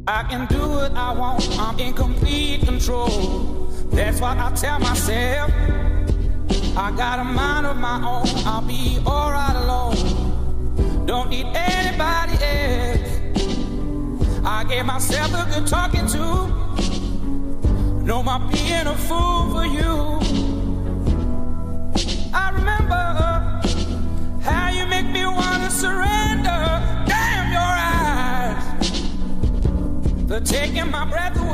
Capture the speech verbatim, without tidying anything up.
I can do what I want, I'm in complete control. That's what I tell myself. I got a mind of my own, I'll be alright alone. Don't need anybody else. I gave myself a good talking to. No more being a fool for you. I remember how you make me wanna surrender. Damn your eyes, they're taking my breath away.